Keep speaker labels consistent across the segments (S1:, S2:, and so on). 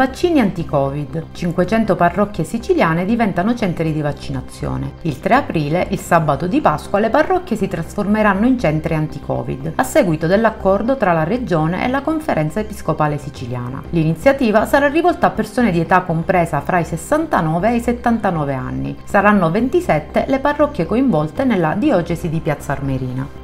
S1: Vaccini anti-Covid. 500 parrocchie siciliane diventano centri di vaccinazione. Il 3 aprile, il sabato di Pasqua, le parrocchie si trasformeranno in centri anti-Covid, a seguito dell'accordo tra la Regione e la Conferenza Episcopale Siciliana. L'iniziativa sarà rivolta a persone di età compresa fra i 69 e i 79 anni. Saranno 27 le parrocchie coinvolte nella diocesi di Piazza Armerina.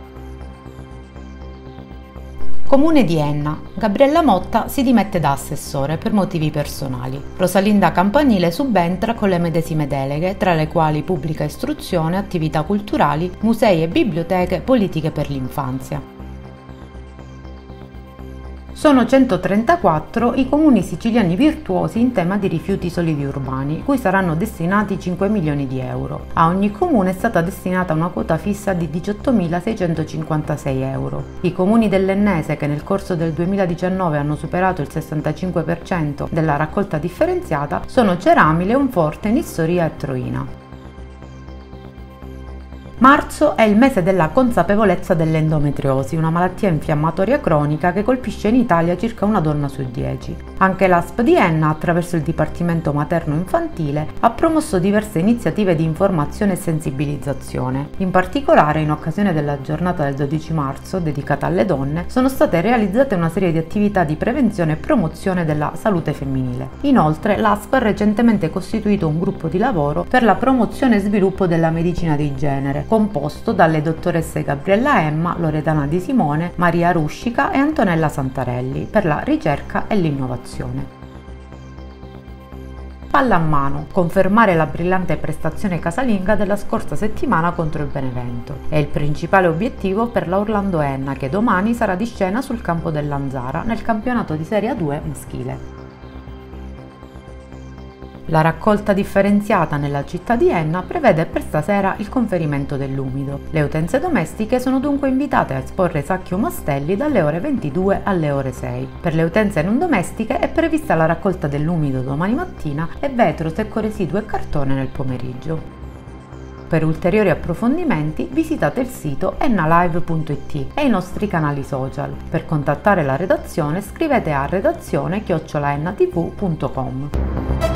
S1: Comune di Enna. Gabriella Motta si dimette da assessore per motivi personali. Rosalinda Campanile subentra con le medesime deleghe, tra le quali pubblica istruzione, attività culturali, musei e biblioteche, politiche per l'infanzia. Sono 134 i comuni siciliani virtuosi in tema di rifiuti solidi urbani, cui saranno destinati 5 milioni di euro. A ogni comune è stata destinata una quota fissa di 18.656 euro. I comuni dell'Ennese, che nel corso del 2019 hanno superato il 65% della raccolta differenziata, sono Cerami, Leonforte, Nissoria e Troina. Marzo è il mese della consapevolezza dell'endometriosi, una malattia infiammatoria cronica che colpisce in Italia circa una donna su 10. Anche l'ASP di Enna, attraverso il Dipartimento Materno-Infantile, ha promosso diverse iniziative di informazione e sensibilizzazione. In particolare, in occasione della giornata del 12 marzo, dedicata alle donne, sono state realizzate una serie di attività di prevenzione e promozione della salute femminile. Inoltre, l'ASP ha recentemente costituito un gruppo di lavoro per la promozione e sviluppo della medicina di genere, composto dalle dottoresse Gabriella Emma, Loredana Di Simone, Maria Ruscica e Antonella Santarelli, per la ricerca e l'innovazione. Pallamano. Confermare la brillante prestazione casalinga della scorsa settimana contro il Benevento. È il principale obiettivo per la Orlando Enna, che domani sarà di scena sul campo dell'Anzara nel campionato di Serie A2 maschile. La raccolta differenziata nella città di Enna prevede per stasera il conferimento dell'umido. Le utenze domestiche sono dunque invitate a esporre sacchi o mastelli dalle ore 22 alle ore 6. Per le utenze non domestiche è prevista la raccolta dell'umido domani mattina e vetro, secco residuo e cartone nel pomeriggio. Per ulteriori approfondimenti visitate il sito ennalive.it e i nostri canali social. Per contattare la redazione scrivete a redazione@ennatv.com.